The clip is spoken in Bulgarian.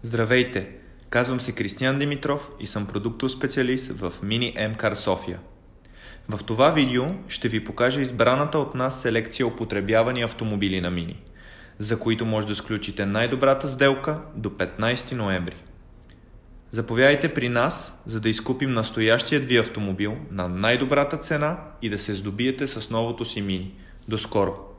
Здравейте! Казвам се Кристиян Димитров и съм продуктов специалист в Mini M-Car София. В това видео ще ви покажа избраната от нас селекция употребявани автомобили на Mini, за които може да сключите най-добрата сделка до 15 ноември. Заповядайте при нас, за да изкупим настоящият ви автомобил на най-добрата цена и да се здобиете с новото си Mini. До скоро!